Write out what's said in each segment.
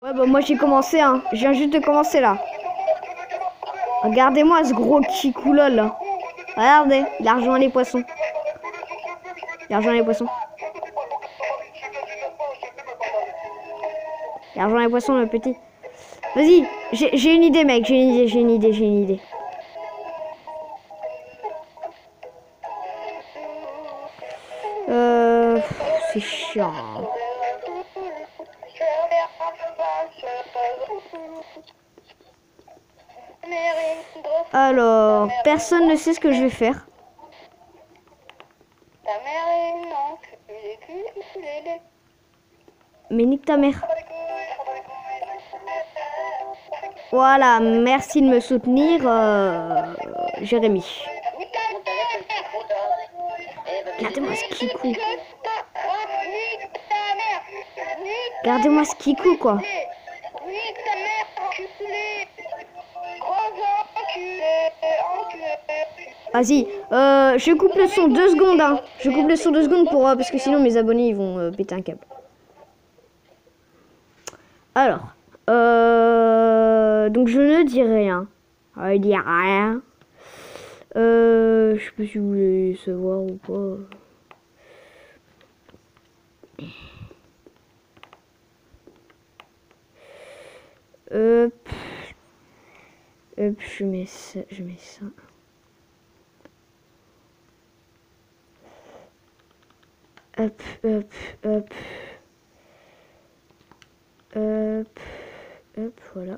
Ouais, bah moi j'ai commencé, hein. Je viens juste de commencer là. Regardez-moi ce gros kikou lol. Regardez, il a rejoint les poissons. Il a rejoint les poissons. Il a rejoint les poissons, le petit. Vas-y, j'ai une idée, mec. J'ai une idée. C'est chiant. Alors, personne ne sait ce que je vais faire. Mais nique ta mère. Voilà, merci de me soutenir, Jérémy. Regardez-moi ce kikou. Regardez-moi ce kikou, quoi. Vas-y, je coupe le son 2 secondes, hein. Je coupe le son 2 secondes pour, parce que sinon mes abonnés ils vont péter un câble. Alors, donc je ne dis rien. Je dis rien. Je sais pas si vous voulez savoir ou pas. Hop, je mets ça. Hop. Hop, voilà.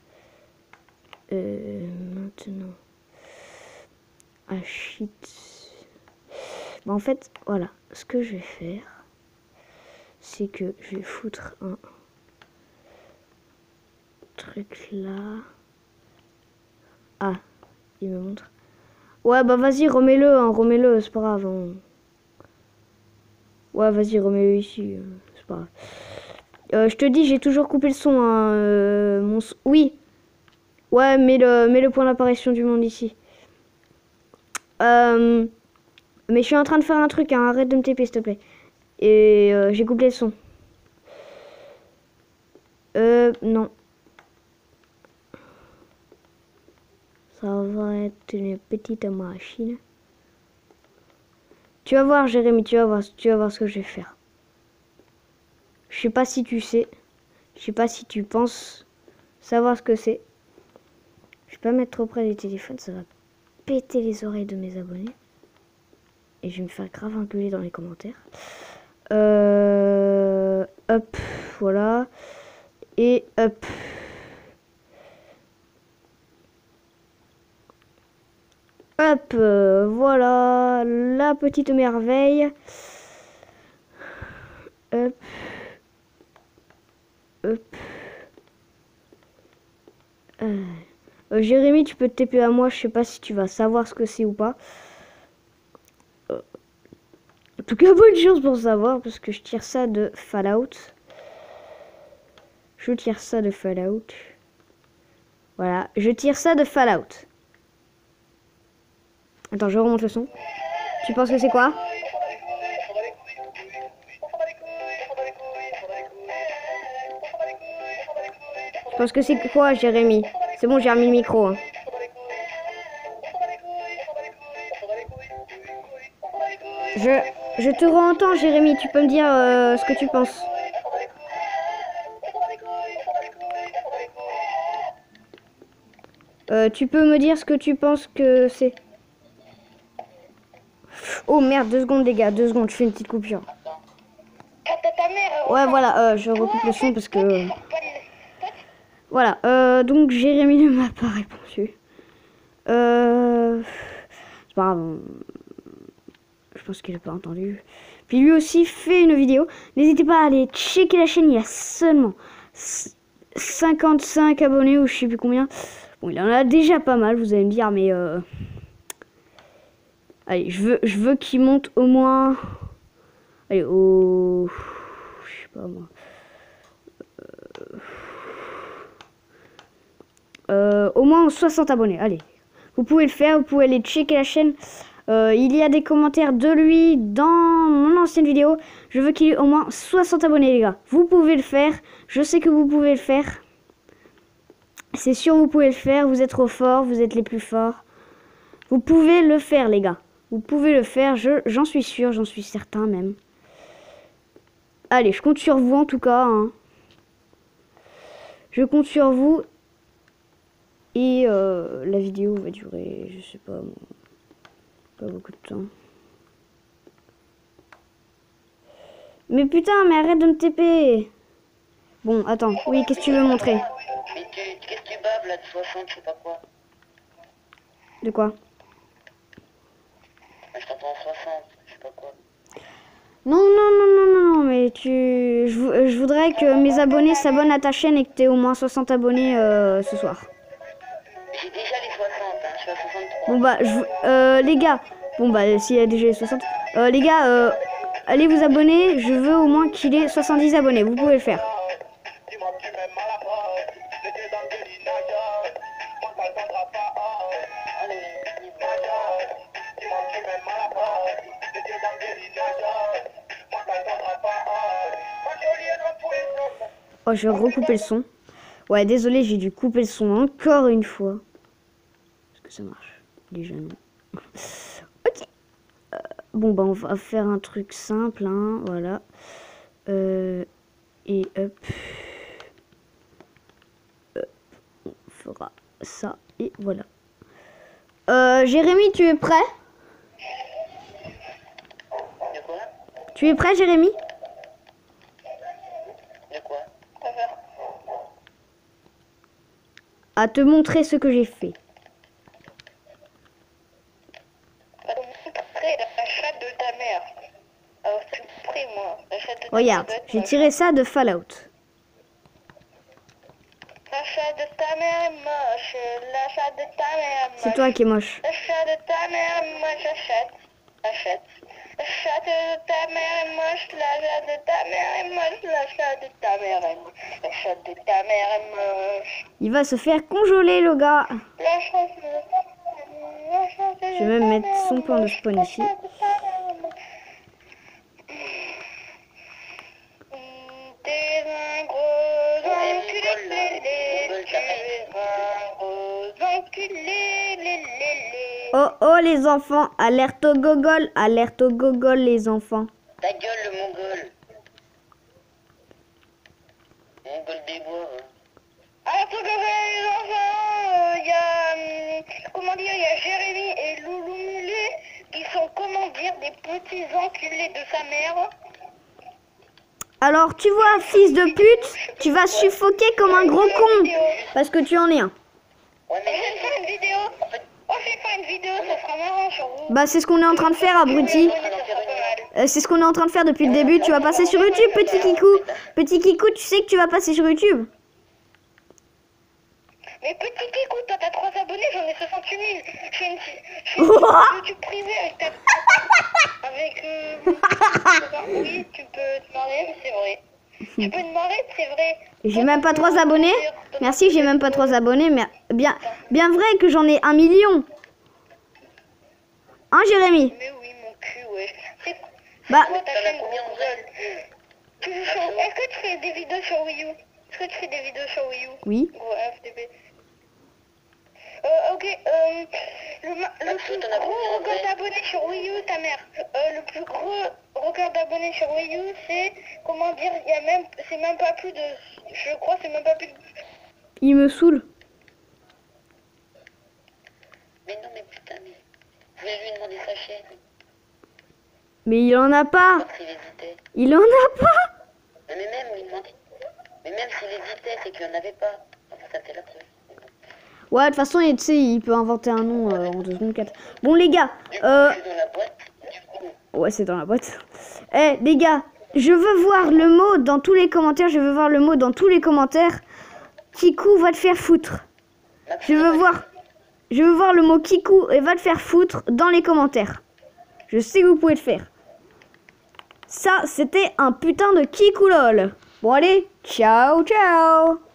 Maintenant. Ah shit. Bah, en fait, voilà. Ce que je vais faire, c'est que je vais foutre un truc là. Ah, il me montre. Ouais, bah vas-y, remets-le, c'est pas grave. Hein. Ouais, vas-y, remets-le ici, c'est pas grave. Je te dis, j'ai toujours coupé le son. Hein, oui. Ouais, mets le point d'apparition du monde ici. Mais je suis en train de faire un truc, hein, arrête de me TP, s'il te plaît. Et j'ai coupé le son. Non. Ça va être une petite machine. Tu vas voir, Jérémy, tu vas voir ce que je vais faire. Je sais pas si tu sais. Je sais pas si tu penses savoir ce que c'est. Je vais pas mettre trop près du téléphone, ça va péter les oreilles de mes abonnés. Et je vais me faire grave engueuler dans les commentaires. Hop, voilà. Et hop. Hop, voilà la petite merveille. Hop. Hop. Jérémy, tu peux te TP à moi, je sais pas si tu vas savoir ce que c'est ou pas. En tout cas, bonne chance pour savoir, parce que je tire ça de Fallout. Voilà, je tire ça de Fallout. Attends, je remonte le son. Tu penses que c'est quoi? Tu penses que c'est quoi, Jérémy? C'est bon, j'ai remis le micro. Hein. Je te re-entends, Jérémy. Tu peux me dire ce que tu penses? Tu peux me dire ce que tu penses que c'est? Oh merde, 2 secondes les gars, 2 secondes, je fais une petite coupure. Ouais voilà, je recoupe le son parce que... Voilà, donc Jérémy ne m'a pas répondu. C'est pas grave, je pense qu'il n'a pas entendu. Puis lui aussi fait une vidéo. N'hésitez pas à aller checker la chaîne, il y a seulement 55 abonnés ou je sais plus combien. Bon, il en a déjà pas mal, vous allez me dire, mais... Allez, je veux qu'il monte au moins... Allez, au... Je sais pas moi. Au moins 60 abonnés, allez. Vous pouvez le faire, vous pouvez aller checker la chaîne. Il y a des commentaires de lui dans mon ancienne vidéo. Je veux qu'il y ait au moins 60 abonnés, les gars. Vous pouvez le faire. Je sais que vous pouvez le faire. C'est sûr, vous pouvez le faire. Vous êtes trop forts. Vous êtes les plus forts. Vous pouvez le faire, les gars. Vous pouvez le faire. J'en suis sûr. J'en suis certain, même. Allez, je compte sur vous, en tout cas. Hein. Je compte sur vous. Et la vidéo va durer, je sais pas, pas beaucoup de temps. Mais putain, mais arrête de me TP. Bon, attends, oui, qu'est-ce que tu veux montrer? Mais qu'est-ce que tu baves là de 60, je sais pas quoi. De quoi? Je t'entends 60, je sais pas quoi. Non, mais je voudrais que mes abonnés s'abonnent à ta chaîne et que tu aies au moins 60 abonnés ce soir. J'ai déjà les 60, hein, je suis à 63. Bon bah, les gars, bon bah, s'il y a déjà les 60, les gars, allez vous abonner, je veux au moins qu'il ait 70 abonnés, vous pouvez le faire. Oh, je vais recouper le son. Ouais, désolé, j'ai dû couper le son encore une fois. Est-ce que ça marche? Les jeunes. Ok. Bon, bah, on va faire un truc simple, hein, voilà. Et hop. On fera ça, et voilà. Jérémy, tu es prêt? De quoi? Tu es prêt, Jérémy? De quoi? À te montrer ce que j'ai fait. À te montrer la chatte de ta mère. Alors je suis prêt moi. La chatte de ta Regarde, mère. j'ai tiré ça de Fallout. La chatte de ta mère est moche. La chatte de ta mère est moche. C'est toi qui es moche. La chatte de ta mère est moche. La chatte. La chatte. La chatte de ta mère est moche. La chatte de ta mère est moche. La chatte de ta mère est moche. La chatte de ta mère est moche. Il va se faire congeler, le gars. La chatte de ta mère. Je vais même mettre son plan de spawn ici. T'es un gros enculé, tu es un gros enculé, Oh, les enfants. Alerte au gogol. Alerte au gogol, les enfants. Ta gueule, le mongol. Mongol des bois. Alerte au gogol, les enfants. Il y a, comment dire, il y a Jérémy et Loulou Mulet qui sont, comment dire, des petits enculés de sa mère. Alors, tu vois, fils de pute, tu vas suffoquer comme un gros con. Parce que tu en es un. Ouais, mais je vais faire une vidéo. Oh, je vais faire une vidéo, ça sera marrant sur vous. Bah, c'est ce qu'on est en train de faire, abruti. C'est ce qu'on est en train de faire depuis le début. Tu vas passer sur YouTube, petit kikou. Petit kikou, tu sais que tu vas passer sur YouTube. Mais petit kikou, toi t'as 3 abonnés, j'en ai 68 000. Je fais une YouTube privée avec ta... Avec... Oui, tu peux te marrer, mais c'est vrai. Tu peux te marrer, c'est vrai. J'ai même pas 3 abonnés. Merci, j'ai même pas 3 abonnés. Mais bien vrai que j'en ai 1 million. Hein, Jérémy? Mais oui, mon cul, ouais. Bah, Toi, ta chaîne Google. Est-ce que tu fais des vidéos sur Wii U? Est-ce que tu fais des vidéos sur Wii U? oui. Gros FDB. Ok, le plus gros record d'abonnés sur Wii U, ta mère. Le plus gros record d'abonnés sur Wii U, c'est, comment dire, il y a même, c'est même pas plus de, je crois, c'est même pas plus de... Il me saoule. Mais non, mais putain, mais... Je voulais lui demander sa chaîne. Mais il en a pas. S'il hésitait. Il en a pas. Mais même, il demandait... Mais même s'il hésitait, c'est qu'il en avait pas. Enfin, ça fait la preuve. Ouais, de toute façon, tu sais, il peut inventer un nom en 2 secondes 4. Bon, les gars, Du coup, je suis dans la boîte. Du coup... ouais, c'est dans la boîte. Eh, les gars, je veux voir le mot dans tous les commentaires. Je veux voir le mot dans tous les commentaires. Kikou va te faire foutre. Je veux voir le mot Kikou et va te faire foutre dans les commentaires. Je sais que vous pouvez le faire. Ça, c'était un putain de Kikou lol. Bon, allez, ciao, ciao.